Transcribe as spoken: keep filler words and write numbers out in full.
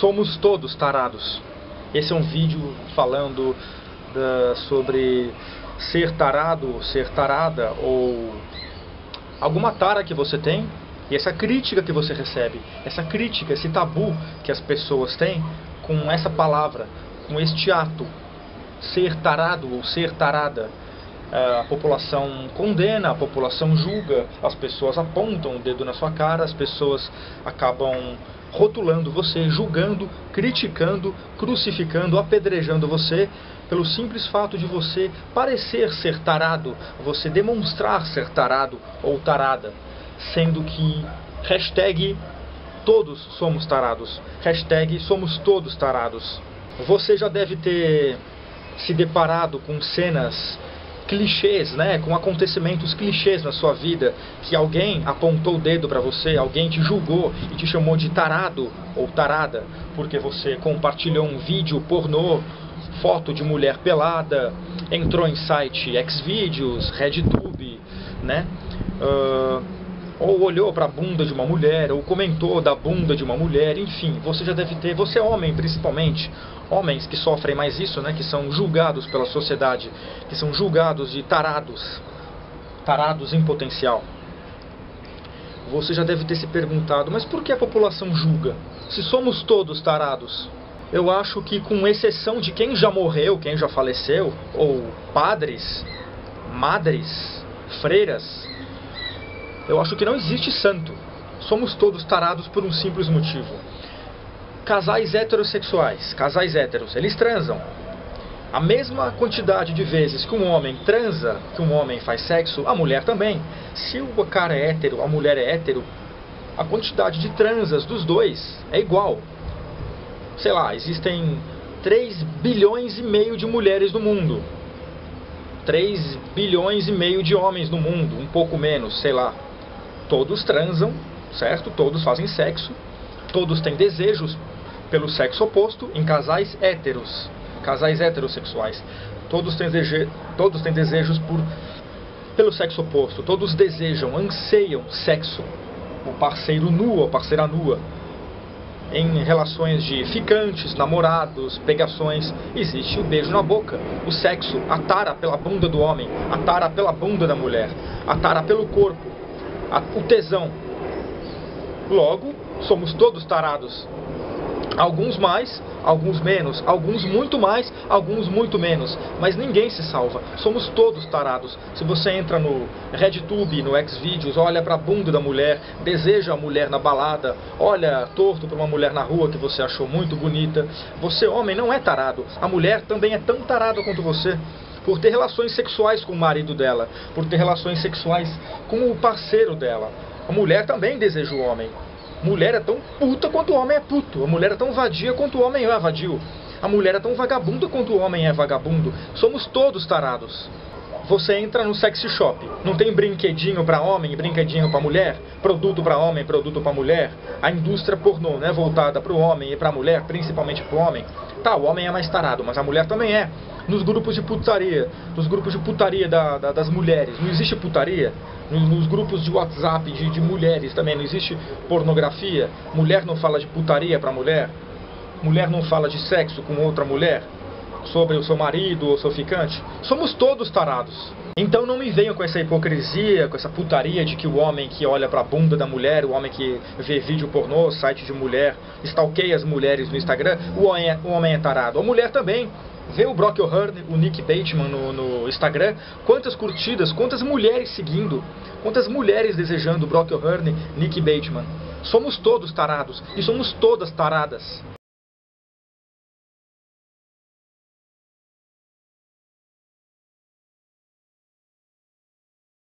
Somos todos tarados. Esse é um vídeo falando da, sobre ser tarado, ser tarada, ou alguma tara que você tem, e essa crítica que você recebe, essa crítica, esse tabu que as pessoas têm com essa palavra, com este ato, ser tarado ou ser tarada. A população condena, a população julga, as pessoas apontam o dedo na sua cara, as pessoas acabam rotulando você, julgando, criticando, crucificando, apedrejando você pelo simples fato de você parecer ser tarado, você demonstrar ser tarado ou tarada, sendo que hashtag todos somos tarados, hashtag somos todos tarados. Você já deve ter se deparado com cenas clichês, né, com acontecimentos clichês na sua vida, que alguém apontou o dedo para você, alguém te julgou e te chamou de tarado ou tarada, porque você compartilhou um vídeo pornô, foto de mulher pelada, entrou em site Xvideos, RedTube, né, uh, ou olhou para a bunda de uma mulher, ou comentou da bunda de uma mulher, enfim, você já deve ter, você é homem principalmente, homens que sofrem mais isso, né, que são julgados pela sociedade, que são julgados de tarados, tarados em potencial. Você já deve ter se perguntado, mas por que a população julga? Se somos todos tarados? Eu acho que, com exceção de quem já morreu, quem já faleceu, ou padres, madres, freiras, eu acho que não existe santo. Somos todos tarados por um simples motivo. Casais heterossexuais, casais héteros, eles transam. A mesma quantidade de vezes que um homem transa, que um homem faz sexo, a mulher também. Se o cara é hétero, a mulher é hétero, a quantidade de transas dos dois é igual. Sei lá, existem três bilhões e meio de mulheres no mundo. três bilhões e meio de homens no mundo, um pouco menos, sei lá. Todos transam, certo? Todos fazem sexo. Todos têm desejos pelo sexo oposto em casais héteros, casais heterossexuais. Todos têm, dese... todos têm desejos por... pelo sexo oposto. Todos desejam, anseiam sexo. O parceiro nu ou parceira nua. Em relações de ficantes, namorados, pegações, existe o beijo na boca, o sexo, a tara pela bunda do homem, a tara pela bunda da mulher, a tara pelo corpo, a... o tesão. Logo, somos todos tarados. Alguns mais, alguns menos, alguns muito mais, alguns muito menos. Mas ninguém se salva. Somos todos tarados. Se você entra no RedTube, no Xvideos, olha para a bunda da mulher, deseja a mulher na balada, olha torto para uma mulher na rua que você achou muito bonita, você, homem, não é tarado. A mulher também é tão tarada quanto você. Por ter relações sexuais com o marido dela, por ter relações sexuais com o parceiro dela. A mulher também deseja o homem. Mulher é tão puta quanto o homem é puto. A mulher é tão vadia quanto o homem é vadio. A mulher é tão vagabunda quanto o homem é vagabundo. Somos todos tarados. Você entra no sexy shop, não tem brinquedinho para homem e brinquedinho para mulher, produto para homem, produto para mulher. A indústria pornô, né, voltada para o homem e para a mulher, principalmente para o homem. Tá, o homem é mais tarado, mas a mulher também é. Nos grupos de putaria, nos grupos de putaria da, da, das mulheres, não existe putaria? Nos, nos grupos de WhatsApp de, de mulheres também não existe pornografia? Mulher não fala de putaria para mulher? Mulher não fala de sexo com outra mulher? Sobre o seu marido ou seu ficante? Somos todos tarados. Então não me venham com essa hipocrisia, com essa putaria de que o homem que olha pra bunda da mulher, o homem que vê vídeo pornô, site de mulher, stalkeia as mulheres no Instagram, o homem é, o homem é tarado. A mulher também. Vê o Brock O'Hurley, o Nick Bateman no, no Instagram, quantas curtidas, quantas mulheres seguindo, quantas mulheres desejando o Brock O'Hurley, Nick Bateman. Somos todos tarados e somos todas taradas.